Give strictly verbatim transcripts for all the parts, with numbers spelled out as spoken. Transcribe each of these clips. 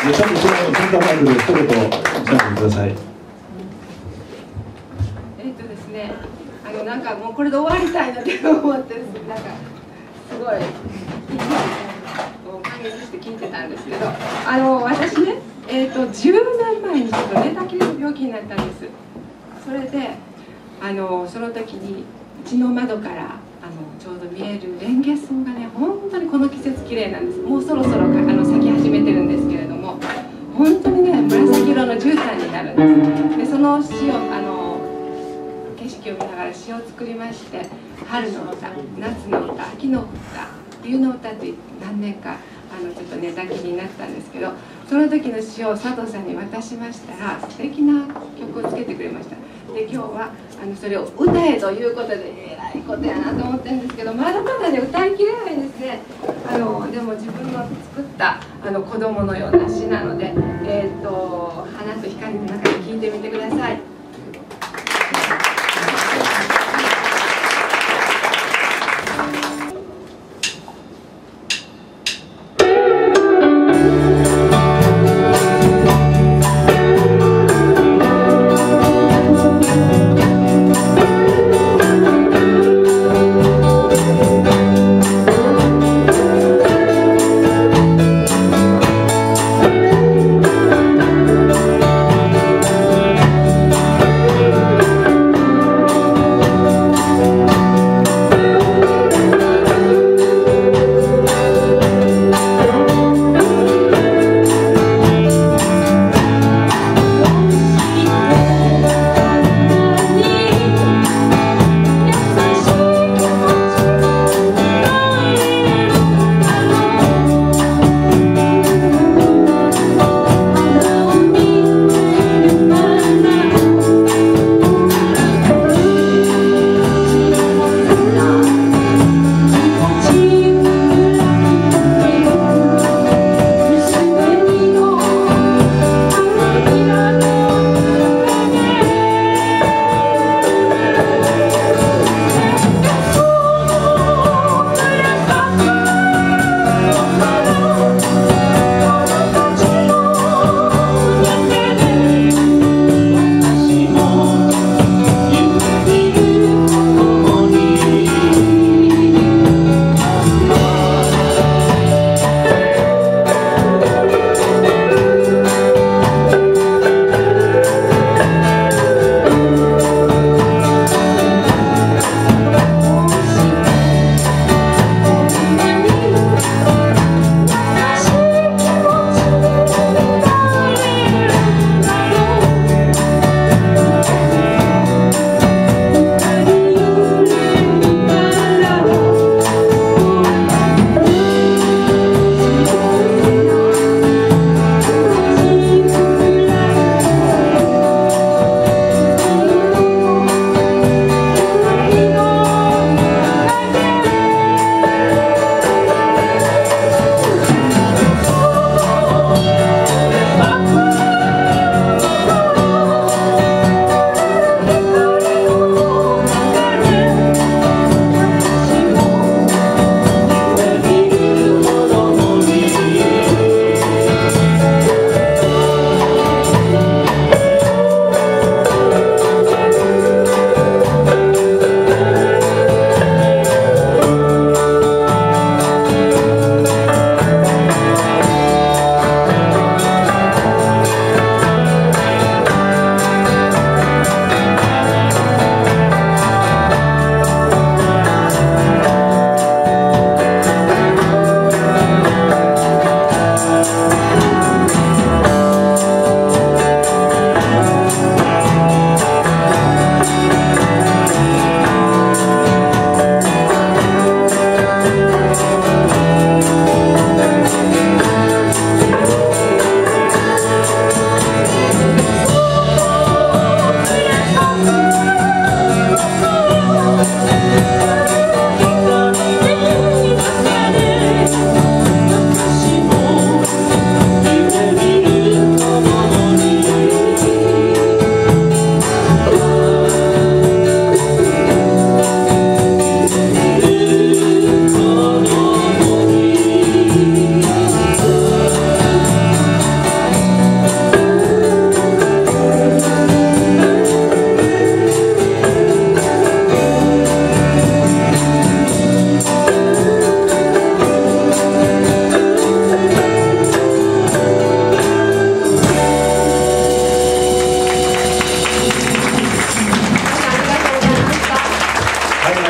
でちょっとそのセンターマイクで一言お伝えください。 えっとですね、あのなんかもうこれで終わりたいなって思ってるんです。なんかすごい感激して聞いてたんですけど、あの私ね、えっとじゅうねんまえにちょっと寝たきりの病気になったんです。それであのその時にうちの窓からあのちょうど見えるレンゲ草がね、本当にこの季節綺麗なんです。もうそろそろあの咲き始めてるんですけれども、本当にね紫色の絨毯になるんです。でその詩をあの景色を見ながら詩を作りまして、春の歌、夏の歌、秋の歌、冬の歌と何年かあのちょっと寝たきりになったんですけど、その時の詩を佐藤さんに渡しましたら素敵な曲をつけてくれました。で今日はあのそれを歌えということでえらいことやなと思ってるんですけど、まだまだね歌いきれないですね。あのでも自分の作ったあの子供のような詩なので、えー、と花と光の中で聴いてみてください。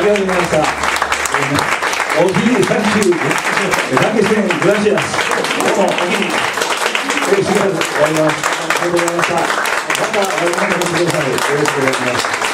りがとうございました。おひにサンキュー、ダンケシェン、グラシアス。どうも、おひに。えー、しばらく終わります。ありがとうございました。また、お願いします。よろしくお願いします。